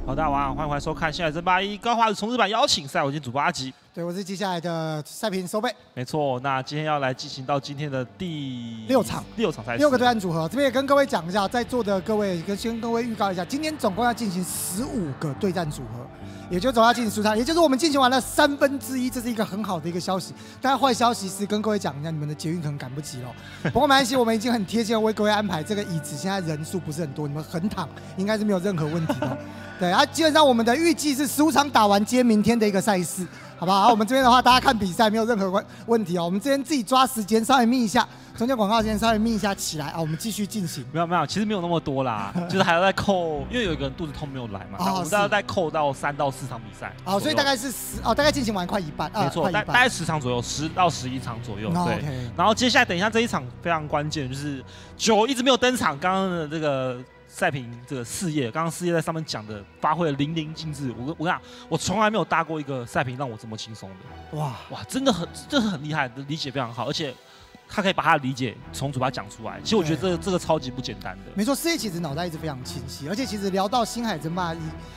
好，大家晚上欢迎回来收看《现在争霸一高华的重置版邀请赛》，我今天主播阿吉。 对，我是接下来的赛评收贝。 没错，那今天要来进行到今天的第 6场赛事 ，6个对战组合。这边也跟各位讲一下，在座的各位先跟各位预告一下，今天总共要进行15个对战组合，也就总要进行10场，也就是我们进行完了1/3，这是一个很好的一个消息。但坏消息是跟各位讲一下，你们的捷运可能赶不及了。不过没关系，我们已经很贴心的为各位安排这个椅子，现在人数不是很多，你们横躺应该是没有任何问题的。对啊，基本上我们的预计是15场打完接明天的一个赛事，好不好？我们这边的话，大家看比赛没有任何问题哦。我们这边自己抓时间稍微眯一下，中间广告时间稍微眯一下起来啊，我们继续进行。 没有，其实没有那么多啦，就是还要再扣，因为有一个人肚子痛没有来嘛，我们大概再扣到3到4场比赛。 哦，所以大概是大概进行完快一半， 没错，大概10场左右，10到11场左右。对。然后接下来等一下这一场非常关键，就是9一直没有登场，刚刚的这个。赛评这个4页，刚刚4页在上面讲的，发挥了淋漓尽致。我跟你讲，我从来没有搭过一个赛评让我这么轻松的。哇，真的很厉害，理解非常好，而且他可以把他的理解从嘴巴讲出来。其实我觉得这个超级不简单的。 没错，4页其实脑袋一直非常清晰，而且其实聊到星海争霸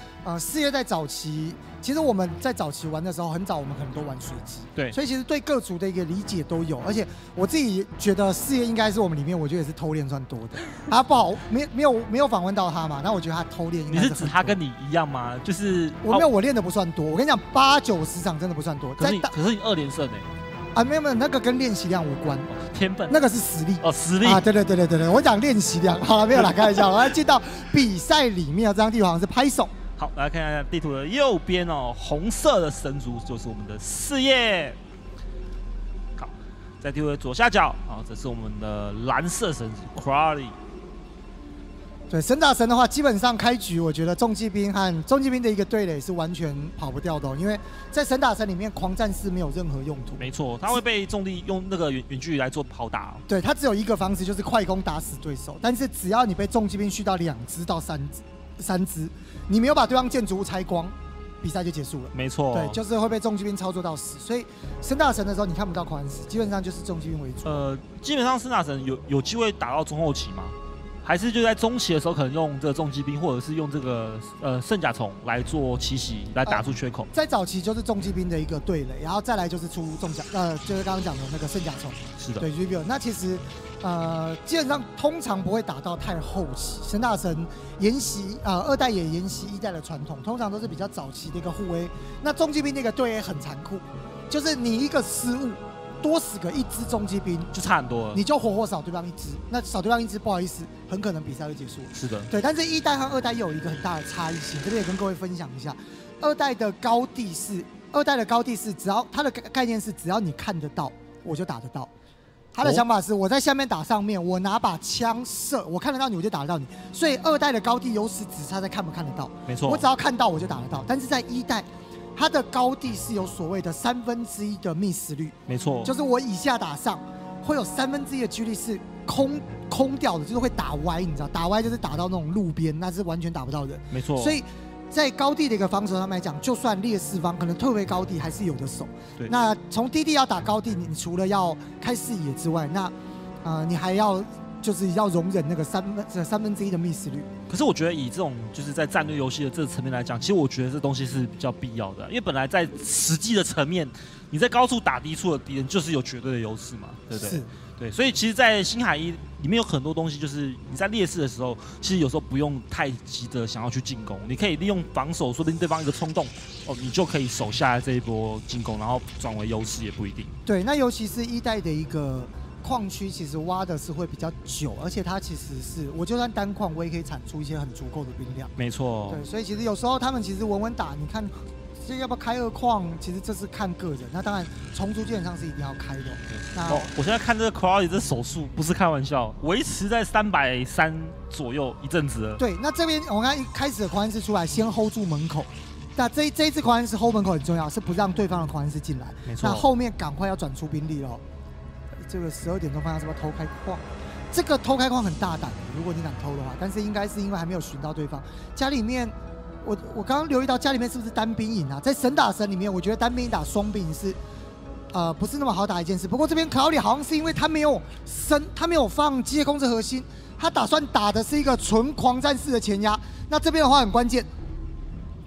4页在早期，其实我们在早期玩的时候，很早我们可能都玩随机， 对， 所以其实对各族的一个理解都有，而且我自己觉得4页应该是我们里面，我觉得也是偷练算多的。他不好，没有访问到他嘛，那我觉得他偷练应该是。 你是指他跟你一样吗？就是我练的不算多，我跟你讲8、90场真的不算多。 可是你2连胜啊，没有，那个跟练习量无关， 天分， 那个是实力实力啊，对，我讲练习量，好了，没有啦，开玩笑，我要进到比赛里面，这张地图好像是拍手。 好，来看一下地图的右边哦，红色的神族就是我们的4页。好，在地图的左下角啊，这是我们的蓝色神族 Crowley。 对，神打神的话，基本上开局我觉得重骑兵和重骑兵的一个对垒是完全跑不掉的因为在神打神里面，狂战士没有任何用途。 没错，他会被重力用那个远距离来做跑打。 对，他只有一个方式，就是快攻打死对手。但是只要你被重骑兵续到2只到3只，你没有把对方建筑物拆光，比赛就结束了。 没错， 对，就是会被重骑兵操作到死。所以神打神的时候，你看不到狂战士，基本上就是重骑兵为主。 基本上神打神有机会打到中后期吗？还是就在中期的时候，可能用这个重骑兵，或者是用这个圣甲虫来做奇袭，来打出缺口。 在早期就是重骑兵的一个对垒，然后再来就是出重甲，就是刚刚讲的那个圣甲虫。 是的， 对 ，Review。那其实基本上通常不会打到太后期。神打神沿袭2代也沿袭1代的传统，通常都是比较早期的一个护卫。那重骑兵那个对垒很残酷，就是你一个失误。多死个1只重骑兵就差很多了， 你就活或少对方1只，那少对方1只，不好意思，很可能比赛就结束了。 是的， 对。但是1代和2代又有一个很大的差异性，这边也跟各位分享一下。2代的高地是，只要它的概念是，只要你看得到，我就打得到。他的想法是，我在下面打上面，我拿把枪射，我看得到你，我就打得到你。所以2代的高地优势只差在看不看得到。 没错， 我只要看到我就打得到。但是在1代。它的高地是有所谓的1/3的miss率， 没错， 就是我以下打上会有1/3的几率是空掉的，就是会打歪，你知道，打歪就是打到那种路边，那是完全打不到人。 没错， 所以在高地的一个防守上面来讲，就算劣势方可能退回高地，还是有的守。 对， 那从低地要打高地，你除了要开视野之外，那你还要。就是要容忍那个1/3的miss率。 可是我觉得以这种就是在战略游戏的这个层面来讲，其实我觉得这东西是比较必要的，因为本来在实际的层面，你在高处打低处的敌人就是有绝对的优势嘛，对不对？是。对，所以其实，在星海1里面有很多东西，就是你在劣势的时候，其实有时候不用太急着想要去进攻，你可以利用防守，说不定对方一个冲动，你就可以守下来这一波进攻，然后转为优势也不一定。 对，那尤其是1代的一个。矿区其实挖的是会比较久，而且它其实是我就算单矿，我也可以产出一些很足够的兵量。 没错。 对，所以其实有时候他们其实稳打，你看这要不要开2矿，其实这是看个人。那当然重组基本上是一定要开的。那我现在看这个 Crowley 这手速不是开玩笑，维持在330左右一阵子了。 对，那这边我刚一开始的狂战士出来，先 hold 住门口。那这一次狂战士 hold 门口很重要，是不让对方的狂战士进来。 没错。 那后面赶快要转出兵力咯。这个12点钟方向是不是偷开矿？这个偷开矿很大胆，如果你敢偷的话，但是应该是因为还没有寻到对方家里面。我刚刚留意到家里面是不是单兵营啊？在神打神里面，我觉得单兵营打双兵营是不是那么好打一件事。不过这边Crowley好像是因为他没有放机械控制核心，他打算打的是一个纯狂战士的前压。那这边的话很关键，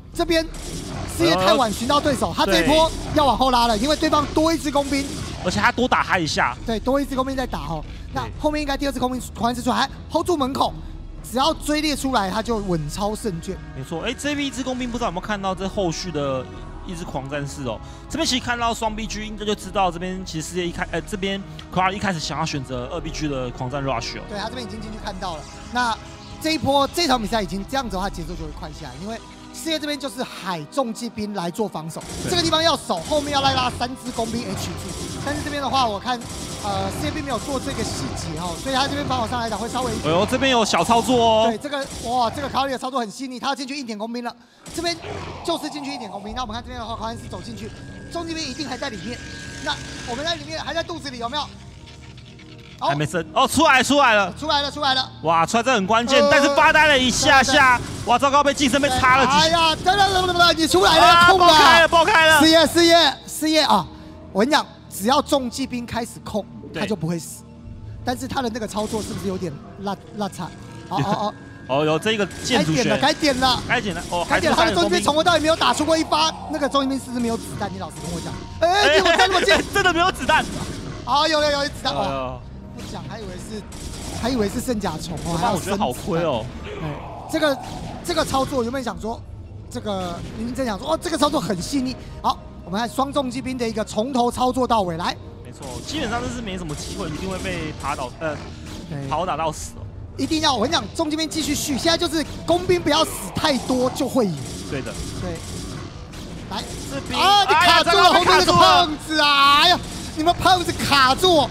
这边事业太晚寻到对手，他这一波要往后拉了，因为对方多一支工兵， 而且他多打他一下， 对，多一支工兵在打哦。那后面应该第二支工兵狂人出来 ，hold 住门口，只要追猎出来，他就稳操胜券。 没错，这边一支工兵不知道有没有看到这后续的一支狂战士哦。这边其实看到双 BG， 应该就知道这边其实事业这边 Crowley 一开始想要选择2BG 的狂战 Rush 哦。 对他这边已经进去看到了。那这一波这场比赛已经这样子的话，节奏就会快下来，因为事业这边就是海重骑兵来做防守，这个地方要守，后面要来拉3支工兵 H 住。但是这边的话，我看事业并没有做这个细节哦，所以他这边防守上来讲会稍微。 哎呦，这边有小操作哦。 对，这个哇，这个Crowley的操作很细腻，他要进去1点工兵了。这边就是进去1点工兵。那我们看这边的话，狂人是走进去，重骑兵一定还在里面。那我们在里面还在肚子里有没有？ 还没升哦，出来了， 出来了！ 哇，出来这很关键，但是发呆了一下下，哇，糟糕，被近身被插了几下。 哎呀，等，你出来了，控了， 爆开了！ 事业啊！我跟你讲，只要重骑兵开始控，他就不会死。但是他的那个操作是不是有点拉差？ 哦，有这个建筑学， 该点了， 哦， 该点了。他的重骑兵从头到尾没有打出过一发，那个重骑兵是不是没有子弹？你老实跟我讲。你我这么近， 真的没有子弹。 啊，有子弹哦。不讲，还以为是圣甲虫哦， 我觉得好亏哦。 这个操作原本想说，这个明明正想说，这个操作很细腻。好，我们看双重骑兵的一个从头操作到尾来。 没错，基本上这是没什么机会，一定会被跑打到死哦。 一定要，我跟你讲，重骑兵继续续，现在就是工兵不要死太多就会赢。 对的， 对。来， 这边你卡住了后面那个胖子啊！哎呀，你们胖子卡住。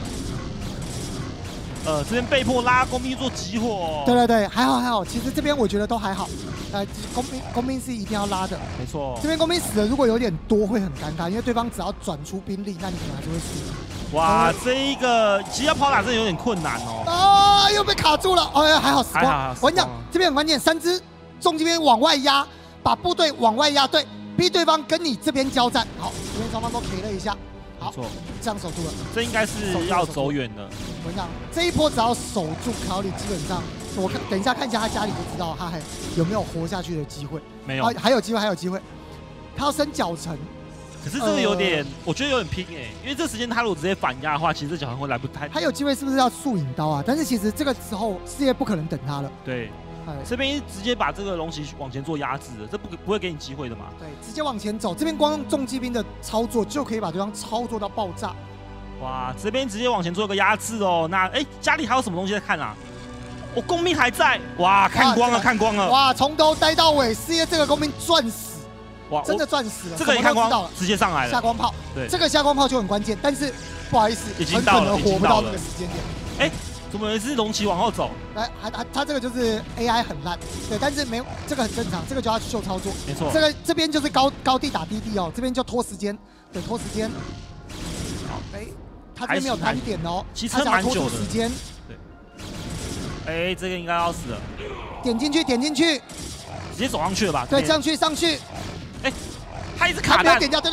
这边被迫拉工兵做集火。 对，还好，其实这边我觉得都还好。工兵是一定要拉的。 没错。 这边工兵死的如果有点多会很尴尬，因为对方只要转出兵力，那你可能还是会输。 哇，这一个其实要跑打真的有点困难哦。 啊，又被卡住了。还好死光。我跟你讲，这边很关键，3支重骑兵往外压，把部队往外压，对，逼对方跟你这边交战。好，这边双方都 K 了一下。好，这样守住了。 这应该是要走远的。 我跟你讲，这一波只要守住Crowley，基本上等一下看一下他家里就知道他还有没有活下去的机会。 没有， 还有机会。他要升角城， 可是这个有点，我觉得有点拼因为这时间他如果直接反压的话，其实这角城会来不太。 他有机会是不是要速引刀啊？但是其实这个时候事业不可能等他了。 对。这边直接把这个龙骑往前做压制了，这不会给你机会的嘛？ 对，直接往前走，这边光用重骑兵的操作就可以把对方操作到爆炸。 哇，这边直接往前做一个压制哦。那家里还有什么东西在看啊？工兵还在，哇，看光了。 哇，从头待到尾，事业这个工兵赚死，哇，真的赚死了。 这个也看光了，直接上来了。 下光炮， 对， 这个下光炮就很关键，但是不好意思， 很可能活不到那个时间点。 怎么也是龙骑往后走？ 他这个就是 AI 很烂，对，但是没有这个很正常，这个就要秀操作。 没错， 这边就是高地打低地哦，这边就拖时间，对，拖时间。好，他这边没有单点哦， 其实蛮久的时间。 对，这个应该要死了。 点进去，直接走上去了吧？ 对，上去。 他一直卡弹， 点掉，对，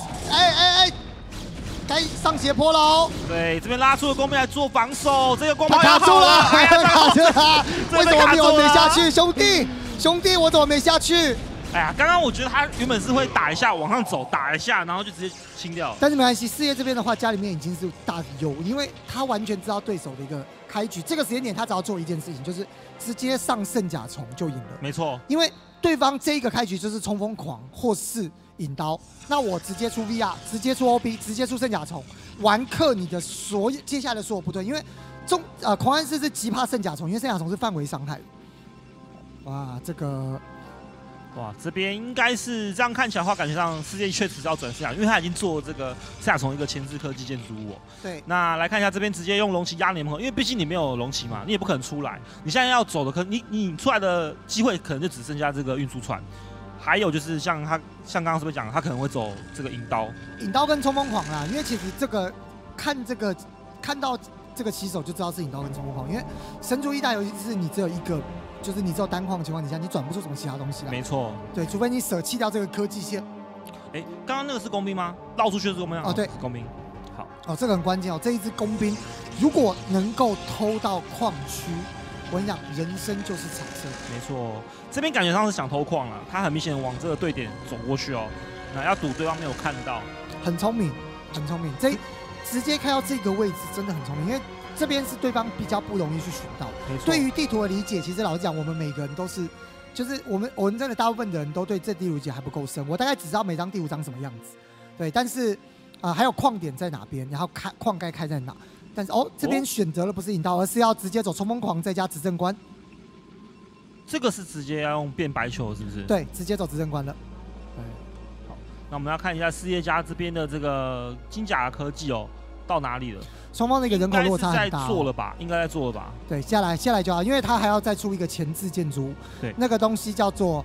该上斜坡喽！ 对，这边拉出了工兵来做防守，这个光炮卡住了，卡住了！为什么我没下去，兄弟，我怎么没下去？ 哎呀，刚刚我觉得他原本是会打一下往上走，打一下，然后就直接清掉。 但是没关系，事业这边的话，家里面已经是大优，因为他完全知道对手的一个开局。这个时间点，他只要做一件事情，就是直接上圣甲虫就赢了。没错， 因为对方这一个开局就是冲锋狂或是引刀，那我直接出 VR， 直接出 OB， 直接出圣甲虫，完克你的接下来的所有部队。因为狂暗士是极怕圣甲虫，因为圣甲虫是范围伤害。哇，这边应该是这样看起来的话，感觉上世界确实要转圣甲，因为他已经做这个圣甲虫一个前置科技建筑物。对，那来看一下这边直接用龙骑压你门口，因为毕竟你没有龙骑嘛，你也不可能出来。你现在要走的，可能你出来的机会可能就只剩下这个运输船。还有就是像刚刚是不是讲，他可能会走这个引刀跟冲锋狂啦，因为其实看到这个骑手就知道是引刀跟冲锋狂，因为神族一代游戏是你只有一个，就是你只有单矿的情况底下，你转不出什么其他东西来。没错，对，除非你舍弃掉这个科技线。刚刚那个是工兵吗？绕出去的是工兵啊？对，工兵。好，这个很关键哦，这一支工兵如果能够偷到矿区， 我跟你讲，人生就是彩色。 没错，这边感觉上是想偷矿了，他很明显往这个对点走过去哦，那要赌对方没有看到， 很聪明，很聪明。直接开到这个位置真的很聪明，因为这边是对方比较不容易去寻到。对于地图的理解，其实老实讲，我们每个人都是，就是我们真的大部分的人都对这地图理解还不够深。我大概只知道每张地图长什么样子，对，但是还有矿点在哪边，然后矿该开在哪。但是这边选择了不是引导，而是要直接走冲锋狂再加执政官。 这个是直接要用变白球是不是？ 对，直接走执政官了。 对，好，那我们要看一下事业家这边的这个金甲科技哦，到哪里了？ 双方的一个人口落差很大。 在做了吧？应该在做了吧？ 对，下来就好，因为他还要再出一个前置建筑。 对， 那个东西叫做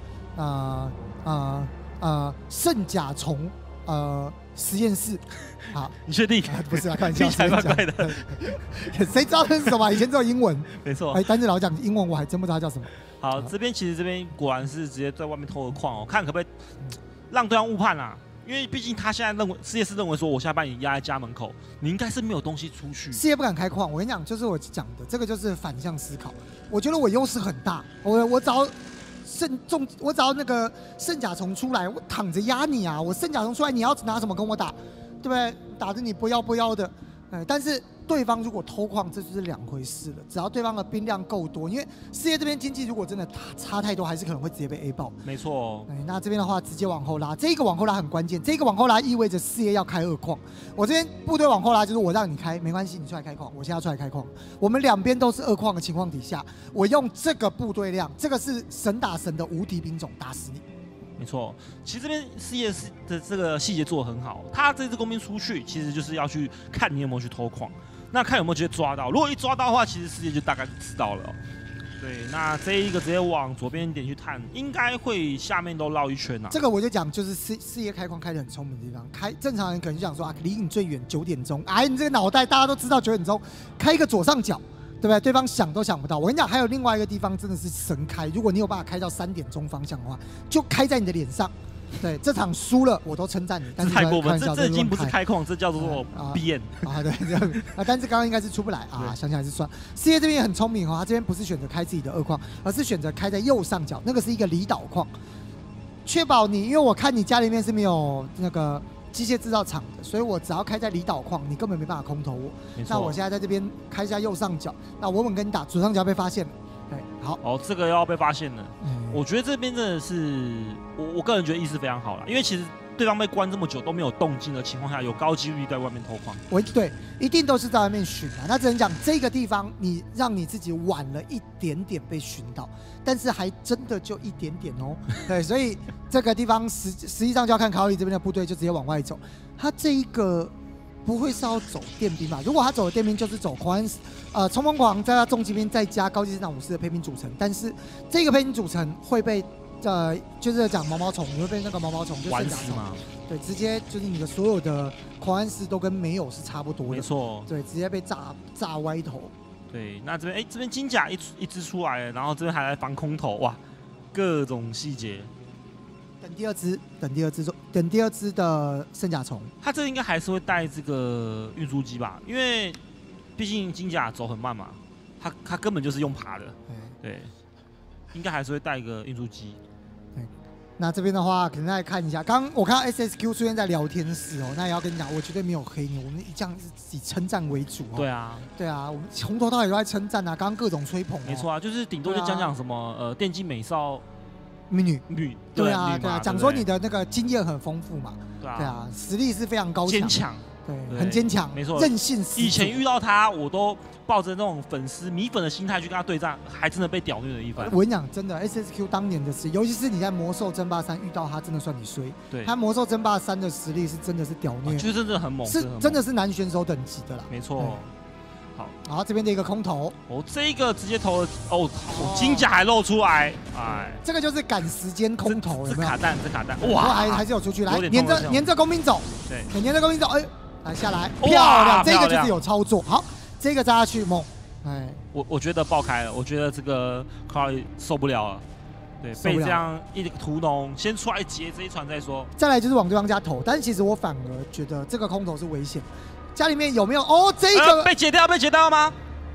圣甲虫实验室。好， 你确定？ 不是啊，开玩笑， 听起来怪怪的。 谁知道那是什么？以前只有英文。 没错。 但是老讲英文，我还真不知道叫什么。 好，这边果然是直接在外面偷了矿哦，看可不可以让对方误判啊？因为毕竟他现在事业是认为说，我现在把你压在家门口，你应该是没有东西出去。 事业不敢开矿，我跟你讲，就是我讲的这个就是反向思考。我觉得我优势很大，我只要那个圣甲虫出来，我躺着压你啊！我圣甲虫出来，你要拿什么跟我打？对不对？打着你不要的，但是对方如果偷矿，这就是两回事了。只要对方的兵量够多，因为事业这边经济如果真的差太多，还是可能会直接被 A 爆。 没错。 那这边的话，直接往后拉，这个往后拉很关键。这个往后拉意味着事业要开2矿。我这边部队往后拉，就是我让你开，没关系，你出来开矿，我现在要出来开矿。我们两边都是2矿的情况底下，我用这个部队量，这个是神打神的无敌兵种，打死你。 没错，其实这边事业的这个细节做得很好。他这支工兵出去，其实就是要去看你有没有去偷矿，那看有没有直接抓到。如果一抓到的话，其实事业就大概知道了。对，那这一个直接往左边点去探，应该会下面都绕一圈啊。 这个我就讲，就是事业开矿开得很聪明的地方。正常人可能就想说离你最远9点钟，你这个脑袋大家都知道9点钟，开一个左上角。对不对？对方想都想不到。我跟你讲，还有另外一个地方真的是神开。如果你有办法开到3点钟方向的话，就开在你的脸上。对，这场输了我都称赞你。但是太过分，这已经不是开矿，这叫做编对，但是刚刚应该是出不来啊，想想还是算。事业这边也很聪明他这边不是选择开自己的2矿，而是选择开在右上角，那个是一个离岛矿，确保你，因为我看你家里面是没有那个机械制造厂的，所以我只要开在离岛矿，你根本没办法空投我。那我现在在这边开一下右上角，那稳稳跟你打，左上角被发现了。对，好。 这个要被发现了。我觉得这边真的是，我个人觉得意思非常好啦，因为其实对方被关这么久都没有动静的情况下，有高几率在外面偷矿。 对，一定都是在外面寻啊。那只能讲这个地方，你让你自己晚了一点点被寻到，但是还真的就一点点哦。对，所以这个地方实际上就要看Crowley这边的部队就直接往外走。他这一个不会是要走电兵吧？如果他走的电兵就是走冲锋狂再加重骑兵再加高级师长武士的配兵组成，但是这个配兵组成会被就是讲毛毛虫，你会被那个毛毛虫就玩死嘛？ 对，直接就是你的所有的狂安师都跟没有是差不多的。 没错。 对，直接被炸歪头。 对，那这边这边金甲一只出来了，然后这边还来防空投，哇，各种细节。 等第二只的圣甲虫， 他这应该还是会带这个运输机吧？因为毕竟金甲走很慢嘛，他根本就是用爬的。对，应该还是会带一个运输机。 那这边的话，可能再看一下，刚我看到 SSQ 出现在聊天室那也要跟你讲，我绝对没有黑你，我们这样是以称赞为主对啊， 我们从头到尾都在称赞啊，刚刚各种吹捧。 没错啊，就是顶多就讲什么电竞美少。 女对啊，讲说你的那个经验很丰富嘛，对啊，实力是非常高强， 坚强， 对，很坚强， 没错， 韧性。 以前遇到他，我都抱着那种米粉的心态去跟他对战，还真的被屌虐了一番。 我跟你讲，真的 SSQ 当年的实力，尤其是你在魔兽争霸3遇到他，真的算你衰。 对， 他魔兽争霸3的实力是真的是屌虐， 就是真的很猛， 是真的是男选手等级的啦。 没错。 好，这边的一个空投， 这个直接投了金甲还露出来， 这个就是赶时间空投， 这卡弹， 哇，还是有出去，来黏着工兵走， 对， 黏着工兵走，来下来，漂亮，这个就是有操作，好，这个扎下去猛， 我觉得爆开了，我觉得这个 Crowley 受不了了，对，被这样一个屠农先出来截这一船再说， 再来就是往对方家投，但是其实我反而觉得这个空投是危险。家里面有没有这个被解掉吗？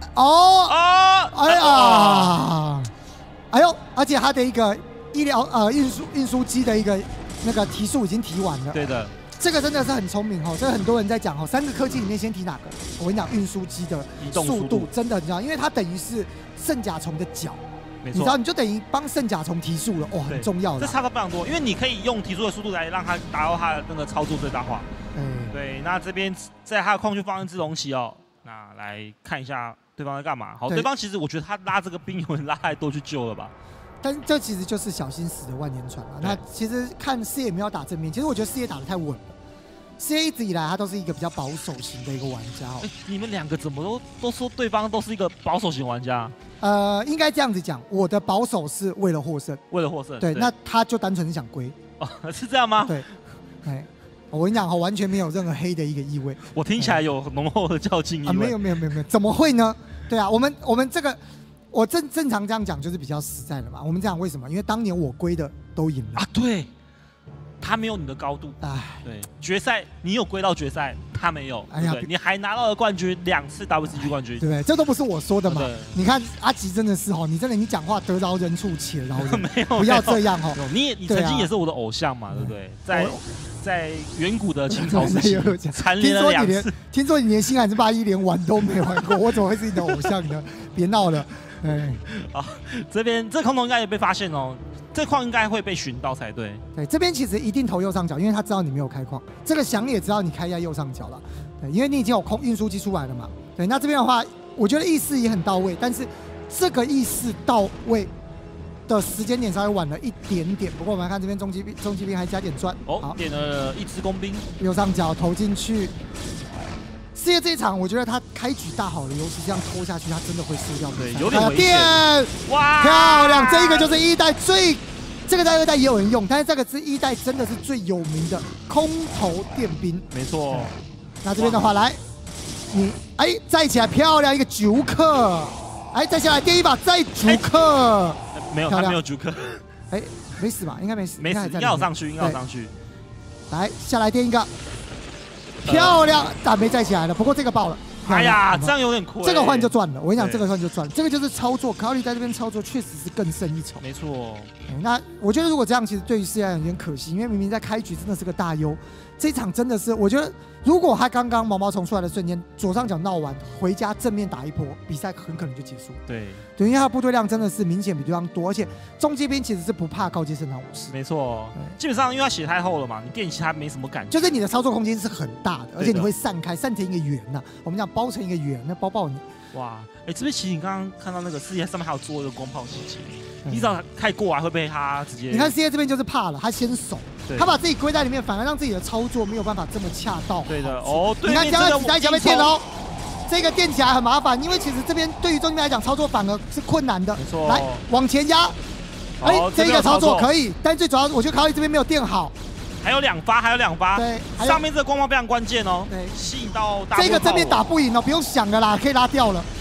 哦，哎呀，哎呦，而且它的一个医疗运输机的一个那个提速已经提完了。 对的， 这个真的是很聪明哦，这个很多人在讲哦，3个科技里面先提哪个？我跟你讲，运输机的速度真的很重要，因为它等于是圣甲虫的脚。你知道，你就等于帮圣甲虫提速了，哇，很重要的。 这差的非常多，因为你可以用提速的速度来让它达到它的那个操作最大化。对，那这边在它的矿区放一只龙骑哦，那来看一下对方在干嘛。好，对方其实我觉得他拉这个兵有点拉太多去救了吧。 但这其实就是小心死的万年船啊。那其实看事业没有打正面，其实我觉得事业打得太稳了。事业一直以来他都是一个比较保守型的一个玩家哦。 你们2个怎么都说对方都是一个保守型玩家？ 应该这样子讲，我的保守是为了获胜， 为了获胜。 对，那他就单纯是想归。 哦，是这样吗？ 对，哎，我跟你讲哈，完全没有任何黑的一个意味。 我听起来有浓厚的较劲意味。 没有，怎么会呢？对啊，我们这个，我正常这样讲就是比较实在的嘛。我们这样为什么？因为当年我归的都赢了啊，对。他没有你的高度，对，决赛你有归到决赛，他没有，哎呀，你还拿到了冠军2次 WCG 冠军， 对不对？这都不是我说的嘛。你看阿吉真的是哦，你讲话得饶人处且饶人， 没有， 不要这样哦。 你曾经也是我的偶像嘛，对不对？在远古的清朝时期，蝉联了2次。 听说你连星海争霸1连玩都没玩过，我怎么会是你的偶像呢？别闹了，哎， 啊，这边这空投应该也被发现哦。这矿应该会被寻到才对。 对，这边其实一定投右上角，因为他知道你没有开矿。这个翔也知道你开在右上角了，对，因为你已经有空运输机出来了嘛。对，那这边的话，我觉得意识也很到位，但是这个意识到位的时间点稍微晚了一点点。不过我们来看这边重机兵还加点赚， 好，点了1支工兵， 右上角投进去。事业这一场，我觉得他开局大好了，尤其这样拖下去，他真的会输掉。 对，有点危险。 哇，漂亮！这一个就是1代这个在2代也有人用，但是这个是1代真的是最有名的空投电兵。 没错。 那这边的话，来，你再起来，漂亮一个9克，再下来电一把再9克， 没有，他没有9克。 没死吧？应该没死， 没死，应该有上去，应该有上去。 来，下来电一个。漂亮，但没再起来了。不过这个爆了。 哎呀，这样有点亏。 这个换就赚了，我跟你讲，这个换就赚了。这个就是操作，Crowley在这边操作确实是更胜一筹。 没错。 那我觉得如果这样，其实对于事业有点可惜，因为明明在开局真的是个大优。这一场真的是，我觉得如果他刚刚毛毛虫出来的瞬间，左上角闹完，回家正面打一波，比赛很可能就结束。 对， 因为他的部队量真的是明显比对方多，而且中阶兵其实是不怕高阶圣堂武士。 没错，基本上因为他血太厚了嘛，你电击他没什么感觉， 就是你的操作空间是很大的，而且你会散成一个圆呐。我们讲包成一个圆，那包爆你。 哇，这边其实你刚刚看到那个视野上面还有做一个光炮细节，你只要开过来会被他直接。 你看 C A 这边就是怕了，他先守，他把自己归在里面，反而让自己的操作没有办法这么恰到。 对的，哦， 你看将来子弹一下被电喽，这个电起来很麻烦，因为其实这边对于中间来讲操作反而是困难的。 没错， 来往前压，这个操作可以，但最主要我觉得Crowley这边没有电好。 还有2发，对，上面这个光芒非常关键哦， 对， 吸引到大。 这个正面打不赢哦，不用想了啦，可以拉掉了。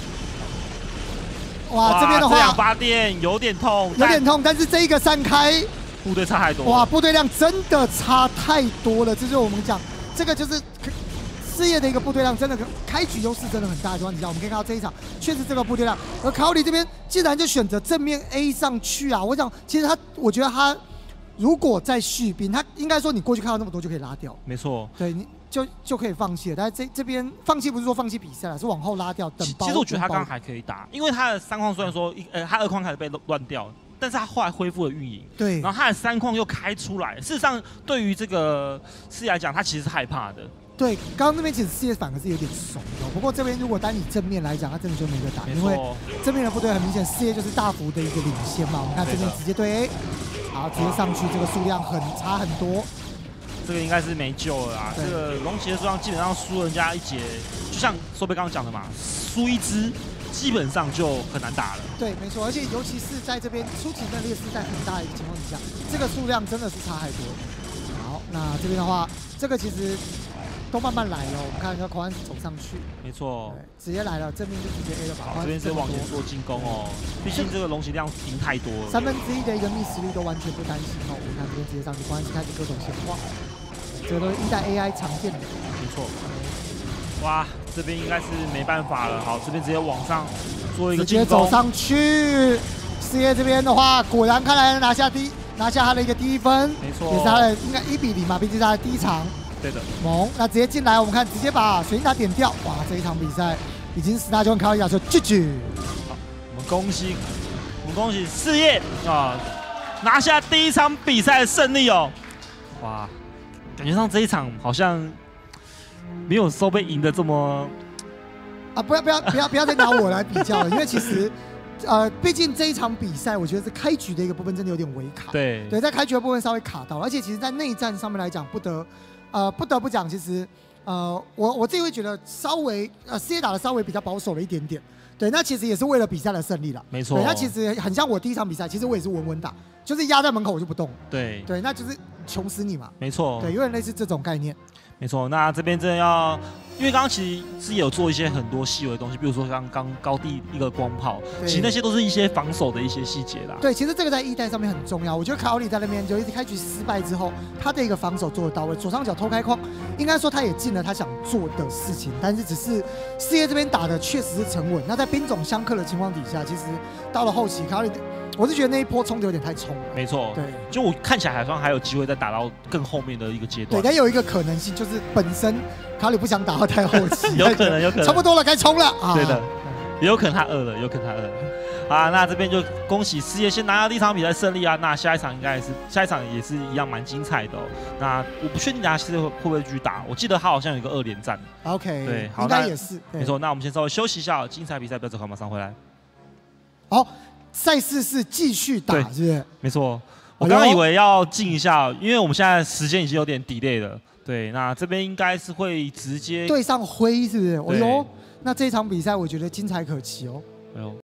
哇，这边的话这2发电有点痛， 但是这一个散开， 部队差太多。 哇，部队量真的差太多了，这就是我们讲，这个就是事业的一个部队量，真的开局优势真的很大的情况底下，我们可以看到这一场确实这个部队量，而Crowley这边竟然就选择正面 A 上去啊！我想，其实我觉得他。如果再续兵，他应该说你过去看到那么多就可以拉掉， 没错， 对，你就可以放弃了。但是这边放弃不是说放弃比赛了，是往后拉掉等包。 其实我觉得他刚刚还可以打，因为他的3矿虽然说他2矿开始被乱掉，但是他后来恢复了运营， 对， 然后他的3矿又开出来。事实上，对于这个事业来讲，他其实是害怕的。 对，刚刚那边其实事业反而是有点怂的，不过这边如果单以正面来讲，他真的就没得打，因为正面的部队很明显，事业就是大幅的一个领先嘛。我们看这边直接对 A。好，直接上去，这个数量差很多， 这个应该是没救了啦。这个龙骑的数量基本上输人家1节，就像收贝刚刚讲的嘛，输1支基本上就很难打了。 对，没错，而且尤其是在这边出奇的劣势在很大的一个情况底下，这个数量真的是差太多。好，那这边的话，这个其实都慢慢来了。我们看一下狂安走上去， 没错， 直接来了，正面就直接 A 了吧。 这边是往前做进攻哦，毕竟这个龙骑量赢太多了 ，1/3的一个miss率都完全不担心哦。我们看这边直接上去，狂安开始各种显化，这个都是1代 AI 常见的。 没错。 哇，这边应该是没办法了。好，这边直接往上做一个直接走上去。事业这边的话，果然看来拿下他的一个第1分， 没错， 也是他的应该1比0嘛，毕竟是他的第1场。 对的， 猛，那直接进来，我们看直接把水晶塔点掉。哇，这一场比赛已经10大就跟Crowley说 GG。 好，我们恭喜事业啊，拿下第1场比赛的胜利哦。哇，感觉上这一场好像没有收被赢的这么啊！不要再拿我来比较了，因为其实。毕竟这一场比赛，我觉得是开局的一个部分真的有点微卡。 对， 在开局的部分稍微卡到，而且其实，在内战上面来讲，不得不讲，其实我自己会觉得稍微事业打的稍微比较保守了一点点。对，那其实也是为了比赛的胜利啦。 没错。 对，那其实很像我第1场比赛，其实我也是稳稳打，就是压在门口我就不动。 对， 那就是穷死你嘛。 没错。 对，有点类似这种概念。 没错，那这边真的要，因为刚刚其实是有做一些很多细微的东西，比如说刚高地一个光炮，其实那些都是一些防守的一些细节啦。 对，其实这个在1代上面很重要。我觉得Crowley在那边就一直开局失败之后，他的一个防守做得到位，左上角偷开框，应该说他也尽了他想做的事情，但是只是事业这边打的确实是沉稳。那在兵种相克的情况底下，其实到了后期Crowley。我是觉得那一波冲的有点太冲了。 没错， 对， 就我看起来好像还有机会再打到更后面的一个阶段。 对，但有一个可能性就是本身Crowley不想打到太后期， 有可能， 差不多了，该冲了啊！ 对的，也有可能他饿了，啊，那这边就恭喜事业先拿到第1场比赛胜利啊！那下一场也是一样蛮精彩的哦。那我不确定大家现在会不会继续打，我记得他好像有一个2连战。 OK， 对，好， 应该也是没错。那我们先稍微休息一下，精彩比赛不要走开，马上回来。 好。赛事是继续打，是不是？ 没错，我刚刚以为要静一下，因为我们现在时间已经有点 delay 了。对，那这边应该是会直接对上灰，是不是？哎呦，那这场比赛我觉得精彩可期哦。哎呦。